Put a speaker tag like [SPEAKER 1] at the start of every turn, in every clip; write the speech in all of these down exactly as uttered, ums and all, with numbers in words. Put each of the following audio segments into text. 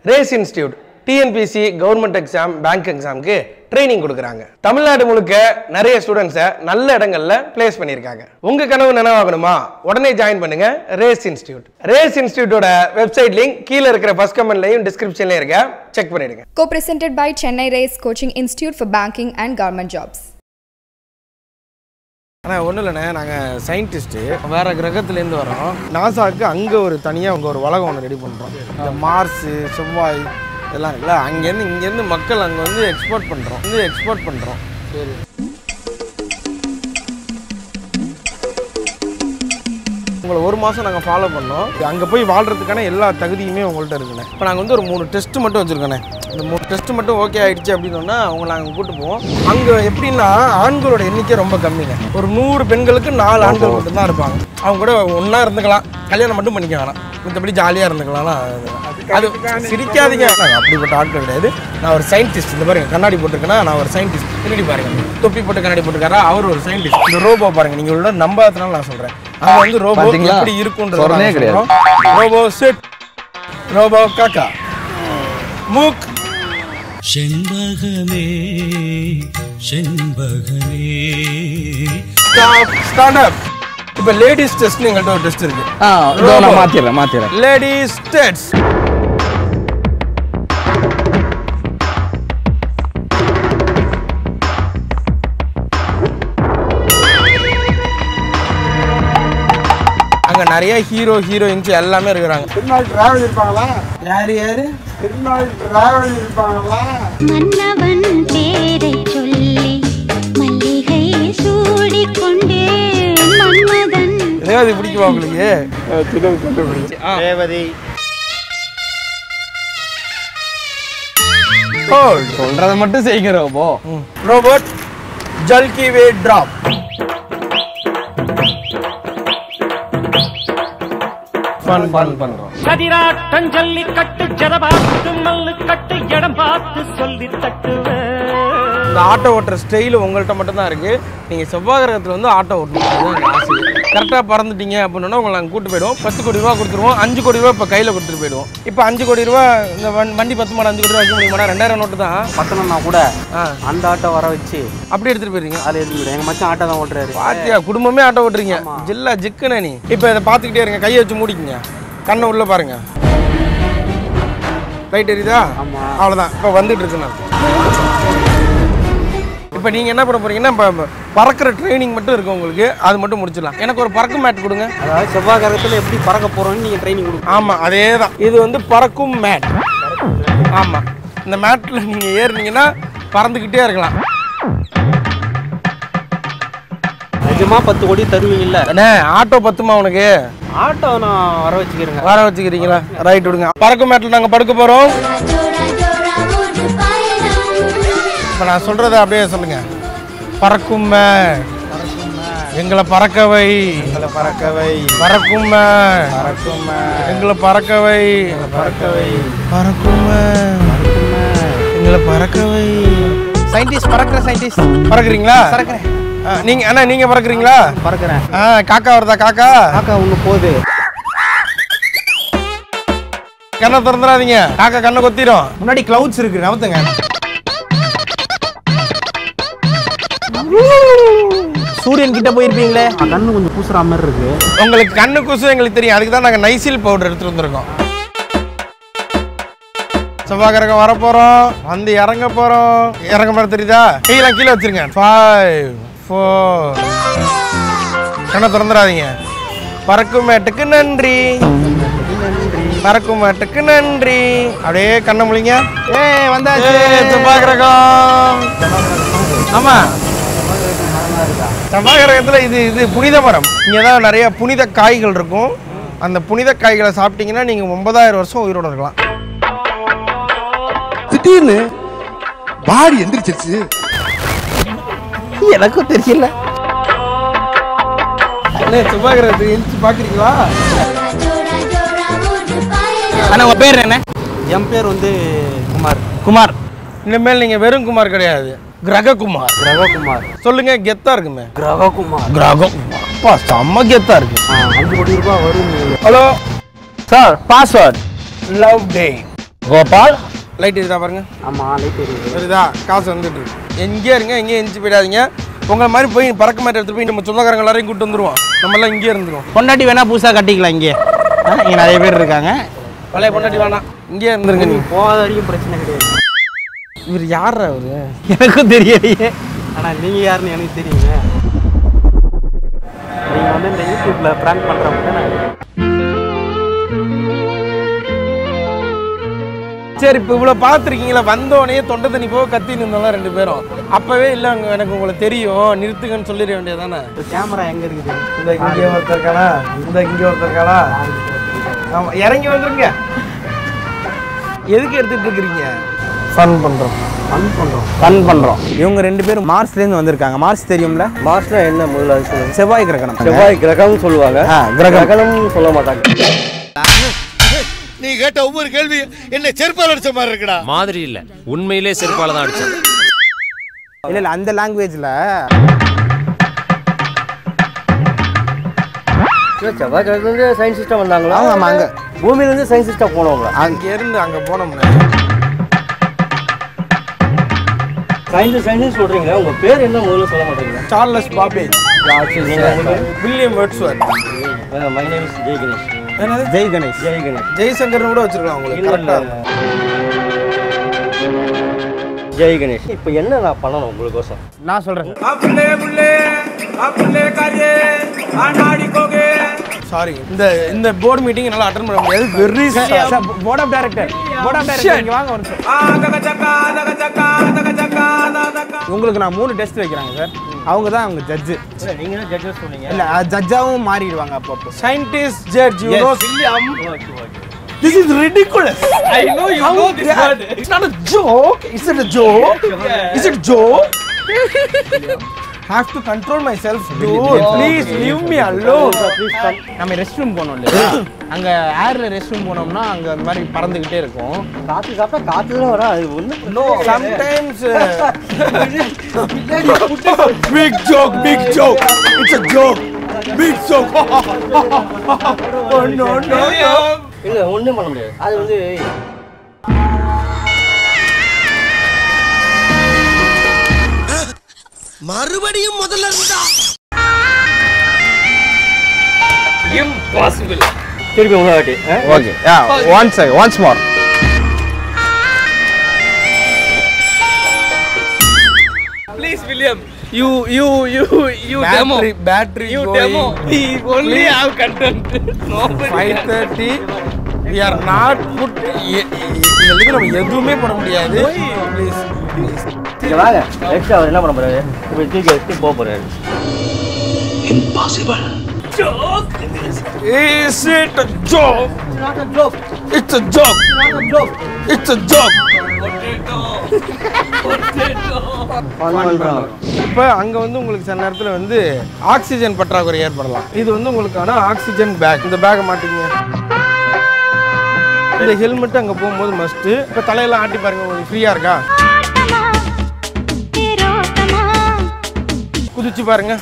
[SPEAKER 1] Race institute T N P C government exam bank எக்ஸாமுக்கு training கொடுக்குறாங்க. தமிழ்நாடு முழுக்க நிறைய ஸ்டூடெண்ட்ஸை நல்ல இடங்கள்ல பிளேஸ் பண்ணியிருக்காங்க. உங்க கனவு நினைவாகணுமா? உடனே ஜாயின் பண்ணுங்க ரேஸ் இன்ஸ்டிடியூட். ரேஸ் இன்ஸ்டிடியூட்டோட வெப்சைட் லிங்க் கீழே இருக்கிற ஃபர்ஸ்ட் கமெண்ட்லயும் டிஸ்கிரிப்ஷன்லயும் இருக்க, செக் பண்ணிடுங்க.
[SPEAKER 2] Co-presented by Chennai Race Coaching Institute for Banking and Government Jobs.
[SPEAKER 1] ஆனால் ஒன்றும் இல்லைண்ணே, நாங்கள் சயின்டிஸ்ட்டு வேறு கிரகத்துலேருந்து வரோம். நாசாவுக்கு அங்கே ஒரு தனியாக அங்கே ஒரு உலகம் ஒன்று ரெடி பண்ணுறோம். இந்த மார்ஸு, செவ்வாய் இதெல்லாம் இருக்குல்ல, அங்கேருந்து இங்கேருந்து மக்கள் அங்கே வந்து எக்ஸ்போர்ட் பண்ணுறோம் வந்து எக்ஸ்போர்ட் பண்ணுறோம் சரி, உங்களை ஒரு மாதம் நாங்கள் ஃபாலோ பண்ணோம். அங்கே போய் வாழ்கிறதுக்கான எல்லா தகுதியுமே உங்கள்கிட்ட இருக்குண்ணே. இப்போ நாங்கள் வந்து ஒரு மூணு டெஸ்ட்டு மட்டும் வச்சுருக்கோண்ணே. இந்த மூணு டெஸ்ட்டு மட்டும் ஓகே ஆகிடுச்சு அப்படின்னா அவங்கள நாங்கள் கூப்பிட்டு போவோம். அங்கே எப்படின்னா ஆண்களோட எண்ணிக்கை ரொம்ப கம்மிங்க. ஒரு நூறு பெண்களுக்கு நாலு ஆண்கள் மட்டும்தான் இருப்பாங்க. அவங்க கூட ஒன்றா இருந்துக்கலாம், கல்யாணம் மட்டும் பண்ணிக்க வேணாம், மற்றபடி ஜாலியாக இருந்துக்கலாம்னா அது சிரிக்காதீங்க. நாங்கள் அப்படிப்பட்ட ஆட்கள் கிடையாது. நான் ஒரு சயின்டிஸ்ட். இந்த பாருங்க கண்ணாடி போட்டிருக்கேன்னா நான் ஒரு சயின்டிஸ்ட். பின்னாடி பாருங்க தொப்பி போட்டு கண்ணாடி போட்டுருக்காரா, அவர் ஒரு சயின்டிஸ்ட். இந்த ரோபோ பாருங்க, நீங்கள் உள்ள நம்பாததுனால நான் சொல்கிறேன். அங்கே வந்து ரோபோ எப்படி இருக்குன்றதே கிடையாது. ரோபோ செட், ரோபோ காக்கா, மூக்,
[SPEAKER 3] செண்பகமே செண்பகமே
[SPEAKER 1] ஸ்டாண்ட் அப். இப்போ லேடிஸ் டெஸ்ட் எங்கள்கிட்ட ஒரு டெஸ்ட் இருக்கு.
[SPEAKER 4] நான் மாத்திடுறேன் மாத்திடுறேன்
[SPEAKER 1] லேடிஸ் டெஸ்ட். அங்கே நிறைய ஹீரோ ஹீரோயின்ஸ் எல்லாமே இருக்கிறாங்க.
[SPEAKER 5] திருநாள் டிராவல் இருப்பாங்களா?
[SPEAKER 1] யாரு யாரு
[SPEAKER 5] திருநாள் டிராவல் இருப்பாங்களா?
[SPEAKER 6] மன்னவன் பேரை சொல்லி மல்லிகை சூடி கொண்டே மன்மதன்.
[SPEAKER 1] ரேவதி பிடிக்குமா உங்களுக்கு?
[SPEAKER 5] ரேவதி
[SPEAKER 4] சொல்றத மட்டும் செய்யுங்க ரோபோ.
[SPEAKER 1] ரோபோட் ஜல்கி வே டிராப். ஃபன் ஃபன் பண்றோம்.
[SPEAKER 7] கதிராட்டம் ஜல்லி கட்டு ஜரபாத்து மல்லு கட்டு இடம் பார்த்து சொல்லி தட்டுவேன்.
[SPEAKER 1] இந்த ஆட்டோ ஓட்டுற ஸ்டைல் உங்கள்கிட்ட மட்டும் தான் இருக்கு. நீங்க செவ்வாய் கிரகத்துல வந்து ஆட்டோ ஓட்டணும், அதுதான் ஆசை. கரெக்டா பறந்துட்டீங்க அப்படின்னா உங்களை நாங்கள் கூட்டு போயிடுவோம். பத்து கோடி ரூபா கொடுத்துருவோம். அஞ்சு கோடி ரூபா இப்போ கையில் கொடுத்துட்டு போயிடுவோம். இப்போ அஞ்சு கோடி ரூபா இந்த வண்டி பத்து மாடு அஞ்சு கோடி ரூபா வைக்க முடியுமா? ரெண்டாயிரம் நோட்டு தான்
[SPEAKER 8] பத்தணும்னா கூட அந்த ஆட்டோ வர வச்சு
[SPEAKER 1] அப்படி எடுத்துட்டு போயிருங்க.
[SPEAKER 8] அதை எடுத்துக்கிட்டு எங்க மச்சான் ஆட்டோ தான் ஓட்டுறாரு.
[SPEAKER 1] பாத்தியா, குடும்பமே ஆட்டோ ஓட்டுறீங்க. ஜில்லா ஜிக்குனே நீ. இப்போ இதை பார்த்துக்கிட்டே இருங்க, கையை வச்சு மூடிக்குங்க, கண்ணை உள்ள பாருங்க. ரைட் எரியுதா? அவ்வளோதான். இப்போ வந்துட்டு இருக்குண்ணா. இப்போ நீங்கள் என்ன பண்ண போறீங்கன்னா இப்போ பறக்கிற ட்ரைனிங் மட்டும் இருக்கு உங்களுக்கு, அது மட்டும் முடிச்சிடலாம். எனக்கு ஒரு பறக்கும் மேட் கொடுங்க.
[SPEAKER 8] அதாவது செவ்வாய் கிரகத்தில் எப்படி பறக்க போறோம்னு நீங்கள் ட்ரைனிங் கொடுங்க.
[SPEAKER 1] ஆமாம், அதே தான். இது வந்து பறக்கும் மேட். ஆமாம், இந்த மேட்டில் நீங்கள் ஏறினீங்கன்னா பறந்துக்கிட்டே இருக்கலாம்.
[SPEAKER 8] நிஜமா பத்து கோடி தருவீங்கல்ல?
[SPEAKER 1] அண்ணே ஆட்டோ பத்துமா உனக்கு?
[SPEAKER 8] ஆட்டோ நான் வர வச்சுக்கிறேங்க.
[SPEAKER 1] வர வச்சுக்கிறீங்களா? ரைட் விடுங்க. பறக்கும் மேட்டில் நாங்கள் படுக்க போகிறோம். இப்போ நான் சொல்கிறத அப்படியே சொல்லுங்க. பறக்கும் மேட், எங்களை பறக்கவை, எங்களை பறக்கவை, பறக்கும் மேட், பறக்கும் மேட், எங்களை பறக்கவை, பறக்கவை, பறக்கும் மேட், எங்களை பறக்கவை. சயின்டிஸ்ட் பறக்கிற சயின்டிஸ்ட் பறக்குறீங்களா? பறக்கிறேன். நீங்க அண்ணா நீங்க பறக்குறீங்களா?
[SPEAKER 8] பறக்கிறேன்.
[SPEAKER 1] ஆ, காக்கா வருதா? காக்கா
[SPEAKER 8] காக்கா ஒன்று போகுது.
[SPEAKER 1] கண்ணை திறந்துடாதீங்க, காக்கா கண்ணை கொத்திரும். முன்னாடி கிளவுட்ஸ் இருக்கு, நவுத்துங்க. சூரியன் கிட்ட போயிருப்பீங்களே,
[SPEAKER 8] கண்ணு கொஞ்சம் பூசுற மாதிரி இருக்கு.
[SPEAKER 1] உங்களுக்கு கண்ணு கூசு எங்களுக்கு தெரியும், அதுக்கு தான் நாங்கள் நைசில் பவுடர் எடுத்துட்டு வந்திருக்கோம். செவ்வாய் கிரகம் வர போறோம், வந்து இறங்க போறோம். இறங்க மாதிரி தெரியுதா? கையெல்லாம் கீழே வச்சிருங்க. ஃபைவ் ஃபோர் கண்ணை திறந்துடாதீங்க. பறக்கும் மேட்டுக்கு நன்றி, பறக்கும் மேட்டுக்கு நன்றி. அப்படியே கண்ணை முழிங்க. ஏ வந்தாச்சு செவ்வாய் கிரகம். ஆமா, செவ்வாய் கிரகத்தில் இது இது புனித மரம். இங்கே தான் நிறைய புனித காய்கள் இருக்கும். அந்த புனித காய்களை சாப்பிட்டீங்கன்னா நீங்கள் ஒன்பதாயிரம் வருஷம் உயிரோட இருக்கலாம்.
[SPEAKER 5] திடீர்னு பாடி எந்திரிச்சிருச்சு,
[SPEAKER 8] எனக்கும் தெரியல.
[SPEAKER 1] செவ்வாய் கிரகத்தை எழுச்சி பார்க்குறீங்களா?
[SPEAKER 4] அண்ணா உங்க பேர் என்ன?
[SPEAKER 8] என் பேர் வந்து குமார்.
[SPEAKER 1] குமார். இனிமேல் நீங்கள் வெறும் குமார் கிடையாது, கிரககுமார்.
[SPEAKER 8] கிரககுமார்
[SPEAKER 1] சொல்லுங்க, கெத்தா இருக்குமே.
[SPEAKER 8] கிரககுமார்.
[SPEAKER 1] கிரககுமார். அப்பா செம்ம கெத்தா இருக்கு.
[SPEAKER 8] அஞ்சு கோடி ரூபாய் வரும்.
[SPEAKER 1] Hello
[SPEAKER 4] sir, password
[SPEAKER 1] love day.
[SPEAKER 4] Gopal
[SPEAKER 1] light இருக்கா பாருங்க.
[SPEAKER 8] ஆமாம் லைட் எரியுது.
[SPEAKER 1] சரிதா காசு வந்துட்டு இருக்கு. எங்கேயே இருங்க, எங்கேயும் எஞ்சி போயிடாதீங்க. உங்களை மாதிரி போய் பறக்க மாதிரி எடுத்துட்டு போய் நம்ம சொந்தக்காரங்க எல்லாரையும் கூப்பிட்டு வந்துருவோம். நம்ம எல்லாம் இங்கேயே இருந்துருவோம்.
[SPEAKER 4] பொண்டாட்டி வேணா புதுசாக கட்டிக்கலாம். இங்கே இங்கே நிறைய பேர் இருக்காங்க.
[SPEAKER 1] பழைய பொண்டாட்டி வேணாம், இங்கேயே இருந்துருங்க. நீ
[SPEAKER 8] போகாத வரைக்கும் பிரச்சனை கிடையாது.
[SPEAKER 1] இவர் யாரா அவரு?
[SPEAKER 4] எனக்கும் தெரியலையே.
[SPEAKER 8] ஆனால் நீங்கள் யாருன்னு எனக்கு தெரியுங்க. நீங்கள் வந்து இந்த யூடியூப்பில் ப்ராங்க் பண்ணுறவங்க தானே.
[SPEAKER 1] சரி, இப்போ இவ்வளோ பார்த்துருக்கீங்களா? வந்தோடனே தொண்டை தண்ணி போக கத்தி நின்றோம் ரெண்டு பேரும். அப்போவே இல்லை அங்கே எனக்கு உங்களை தெரியும், நிறுத்துங்கன்னு சொல்லிட வேண்டியது தானே.
[SPEAKER 8] கேமரா எங்கே இருக்குது?
[SPEAKER 1] இந்த இங்கே ஒருத்தர் இருக்கானா, இந்த இங்கே ஒருத்தர் இருக்கானா. ஆமாம், இறங்கி வந்துருங்க. எதுக்கு எடுத்துகிட்டு இருக்கிறீங்க? ஃபன் பண்ணுறோம்.
[SPEAKER 8] ஃபன் பண்ணுறோம்.
[SPEAKER 4] ஃபன் பண்ணுறோம். இவங்க ரெண்டு பேரும் மார்ஸ்லேருந்து வந்திருக்காங்க. மார்ஸ் தெரியும்ல?
[SPEAKER 3] மார்ஸ்னா என்ன முதல்ல அது சொல்லுங்க.
[SPEAKER 4] செவ்வாய் கிரகணம்.
[SPEAKER 3] செவ்வாய் கிரகம்னு சொல்லுவாங்க.
[SPEAKER 4] கிரகம்
[SPEAKER 3] கிரகணம்னு சொல்ல மாட்டாங்க.
[SPEAKER 5] நீ கேட்ட ஒவ்வொரு கேள்வி என்ன செருப்பால் அடிச்ச மாதிரி இருக்குடா.
[SPEAKER 9] மாதிரி இல்ல, உண்மையிலே செருப்பால தான் அடிச்சது.
[SPEAKER 4] இல்லை இல்லை அந்த லாங்குவேஜில்
[SPEAKER 3] செவ்வாய் கிரகத்துலேருந்து சயின்ஸ் சிஸ்டம் வந்தாங்களா?
[SPEAKER 4] ஆமாம், அங்கே
[SPEAKER 3] பூமியிலேருந்து சயின்ஸ் சிஸ்டம் போனவங்களா?
[SPEAKER 1] அங்கேருந்து அங்கே போனோம்னா
[SPEAKER 3] சயின்ஸ் சயின்ஸ் சொல்கிறீங்களா? உங்கள் பேர் என்ன முதல்ல சொல்ல மாட்டேங்கிறீங்க?
[SPEAKER 1] Charles Babbage, William Wordsworth.
[SPEAKER 3] My name is Jai Ganesh.
[SPEAKER 1] என்னது?
[SPEAKER 4] ஜெய் கணேஷ்.
[SPEAKER 3] ஜெய் கணேஷ்.
[SPEAKER 1] ஜெய்சங்கர்னு கூட வச்சிருக்கலாம் உங்களுக்கு. கரெக்டாக
[SPEAKER 3] ஜெய் கணேஷ். இப்போ என்ன நான் பண்ணணும் உங்களுக்கோசம்?
[SPEAKER 4] நான் சொல்கிறேன்.
[SPEAKER 1] சாரி, இந்த இந்த போர்டு மீட்டிங் என்னால் அட்டன் பண்ண முடியாது. Very
[SPEAKER 4] board of director board of director இங்கே வாங்க ஒரு உங்களுக்கு நான் மூணு டெஸ்ட் வைக்கிறாங்க சார். அவங்க தான் அவங்க ஜட்ஜு.
[SPEAKER 3] இல்லை நீங்கள் தான் ஜட்ஜஸ் சொன்னீங்க.
[SPEAKER 4] இல்லை ஜட்ஜாகவும் மாறிடுவாங்க அப்பப்போ.
[SPEAKER 1] scientist judge, you know.
[SPEAKER 3] Okay okay.
[SPEAKER 1] This is ridiculous. I know you know this word. It's not a joke. Is it a joke? Is it a joke? Have to control myself, dude. Please leave me alone.
[SPEAKER 4] நம்ம rest room போனோம் இல்லையா, அங்கே ஏரில் rest room போனோம்னா அங்கே அந்த மாதிரி பறந்துக்கிட்டே இருக்கும்.
[SPEAKER 3] காற்று சாப்பிட்டா காற்று தான் வரும். அது ஒன்றும்
[SPEAKER 1] No, sometimes. Big joke, big joke. It's a joke. Big joke. Oh no, no, no.
[SPEAKER 3] இல்லை ஒன்றும் பண்ண முடியாது. அது வந்து
[SPEAKER 5] மறுபடியும் முதல்ல இருந்தா
[SPEAKER 9] இம்பாசிபிள்.
[SPEAKER 3] திருப்பி உங்களை வாட்டி.
[SPEAKER 4] Okay, yeah once once more.
[SPEAKER 9] Please William, you you you you demo.
[SPEAKER 1] Battery, battery
[SPEAKER 9] You
[SPEAKER 1] going.
[SPEAKER 9] demo. We only have content. Nobody.
[SPEAKER 1] five thirty. We are not put. இதுல நம்ம எதுவுமே பண்ண முடியாது. Please, please.
[SPEAKER 3] இங்கே வாங்க. நெக்ஸ்ட் அவர் என்ன பண்ண போறாரு? இப்போ தூக்கி வச்சுட்டு போக போறாரு.
[SPEAKER 9] Joke.
[SPEAKER 1] Is it a joke?
[SPEAKER 3] Not a joke.
[SPEAKER 1] It's a joke.
[SPEAKER 3] Not a joke.
[SPEAKER 1] It's a joke.
[SPEAKER 9] Potato. Potato.
[SPEAKER 1] இப்போ அங்கே வந்து உங்களுக்கு சில நேரத்தில் வந்து ஆக்சிஜன் பற்றாக்குறை ஏற்படலாம். இது வந்து உங்களுக்கான ஆக்சிஜன் பேக். இந்த பேக்கை மாட்டிங்க. இந்த ஹெல்மெட் அங்கே போகும்போது மஸ்ட்டு. இப்போ தலையெல்லாம் ஆட்டி பாருங்க, உங்களுக்கு ஃப்ரீயாக இருக்கா? குதிச்சு பாருங்க.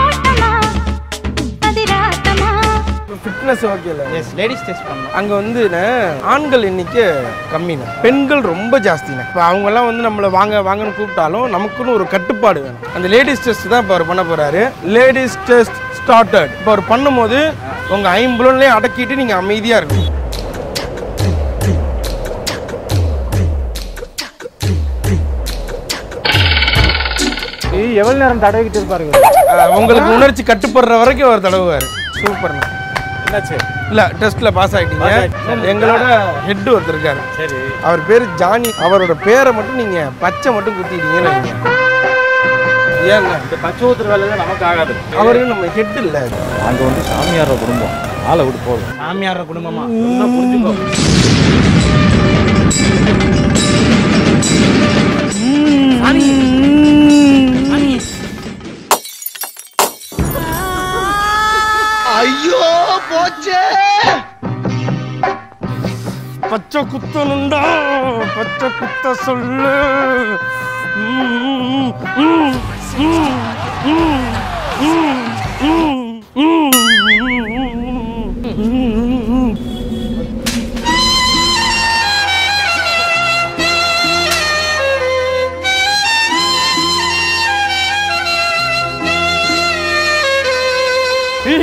[SPEAKER 1] ஃபிட்னஸ் ஓகே இல்லை?
[SPEAKER 4] எஸ், லேடிஸ் டெஸ்ட் பண்ணோம்.
[SPEAKER 1] அங்கே வந்து ஆண்கள் எண்ணிக்கை கம்மிண்ணே, பெண்கள் ரொம்ப ஜாஸ்திண்ணே. இப்போ அவங்கெல்லாம் வந்து நம்மளை வாங்க வாங்கன்னு கூப்பிட்டாலும் நமக்குன்னு ஒரு கட்டுப்பாடு வேணும். அந்த லேடிஸ் டெஸ்ட் தான் இப்போ அவர் பண்ண போகிறாரு. Ladies test started. இப்போ அவர் பண்ணும்போது உங்கள் ஐம்புலன்லேயே அடக்கிட்டு நீங்கள் அமைதியாக இருக்கணும்.
[SPEAKER 8] எவ்வளோ நேரம் தடவிக்கிட்டு இருப்பாருங்க?
[SPEAKER 1] உங்களுக்கு உணர்ச்சி கட்டுப்படுற வரைக்கும் அவர் தடவுவார். சூப்பர்ண்ணே.
[SPEAKER 8] என்னாச்சு?
[SPEAKER 1] இல்லை, டெஸ்ட்டில் பாஸ் ஆகிட்டீங்க. எங்களோட ஹெட் ஒருத்தர் இருக்காரு.
[SPEAKER 8] சரி.
[SPEAKER 1] அவர் பேர் ஜானி. அவரோட பேரை மட்டும் நீங்கள் பச்சை மட்டும் குத்திட்டீங்கன்னு ஏங்க
[SPEAKER 8] இந்த பச்சை ஊத்துற வேலையெல்லாம் நமக்கு ஆகாது.
[SPEAKER 1] அவரு நம்ம ஹெட் இல்லை.
[SPEAKER 8] அங்கே வந்து சாமியார குடும்பம் ஆளை விட்டு போதும்.
[SPEAKER 4] சாமியார குடும்பமா
[SPEAKER 8] புரிஞ்சுக்கோ.
[SPEAKER 5] ஐயோ போச்சே.
[SPEAKER 1] பச்சை குத்தனுண்டா, பச்சை குத்த சொல்லு.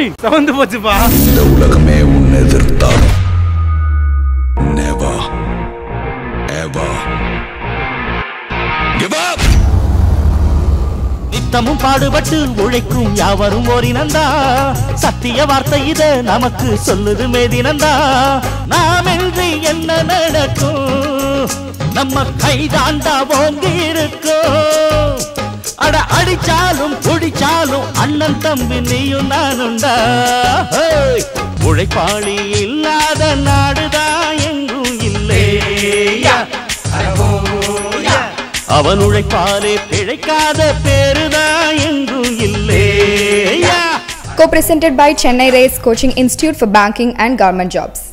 [SPEAKER 4] சவந்து போச்சுப்பா.
[SPEAKER 5] இந்த உலகமே உன்னை எதிர்த்தால் never ever give up.
[SPEAKER 7] நித்தமும் பாடுபட்டு உழைக்கும் யாவரும் ஓரினந்தா, சத்திய வார்த்தை இத நமக்கு சொல்லுது மேதினந்தா. நாம் என்று என்ன நடக்கும், நம்ம கைதாண்டா ஓங்கி இருக்கும். அட அடிச்சாலும் குடிச்சாலும் அண்ணன் தம்பி நீயும் நானுண்டா. உழைப்பாளி இல்லாத நாடுதான் எங்கும் இல்லையா. அவன் உழைப்பாலே பிழைக்காத பேருதான் எங்கும் இல்லையா.
[SPEAKER 2] Co-presented by Chennai Race Coaching Institute for Banking and Government Jobs.